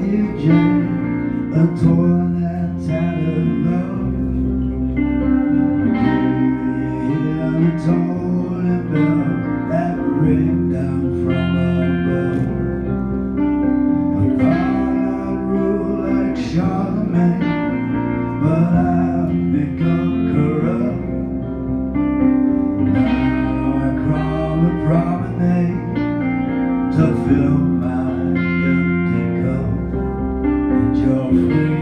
you, Jane, a torn and tattered love. Do you hear me tolling bells that ring down from above? I followed rule like Charlemagne, but I've become corrupt. Now I crawl the promenade to fill my empty cup, and you're free.